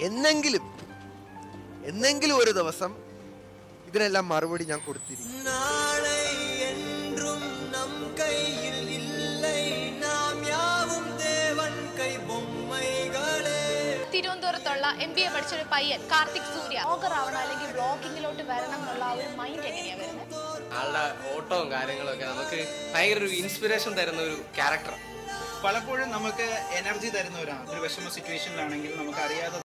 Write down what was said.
എന്നെങ്കിലും ഒരു ദിവസം ഇതിനെല്ലാം മറുപടി ഞാൻ കൊടുത്തിരിക്കും. തിരുവനന്തപുരത്തുള്ള MBA പഠിച്ചൊരു പയ്യൻ കാർത്തിക് സൂര്യ ബ്ലോഗർ ആവണം അല്ലെങ്കിൽ ബ്ലോഗിങ്ങിലോട്ട് വരണം എന്നുള്ള ആ ഒരു മൈൻഡ് എങ്ങനെയാണ് വരുന്നത്? ആളുടെ ഓട്ടവും കാര്യങ്ങളും ഒക്കെ നമുക്ക് ഭയങ്കര ഒരു ഇൻസ്പിറേഷൻ തരുന്ന ഒരു ക്യാരക്ടർ. പലപ്പോഴും നമുക്ക് എനർജി തരുന്നവരാണ്. ഒരു വിഷമ സിറ്റുവേഷനിലാണെങ്കിൽ നമുക്ക് അറിയാതെ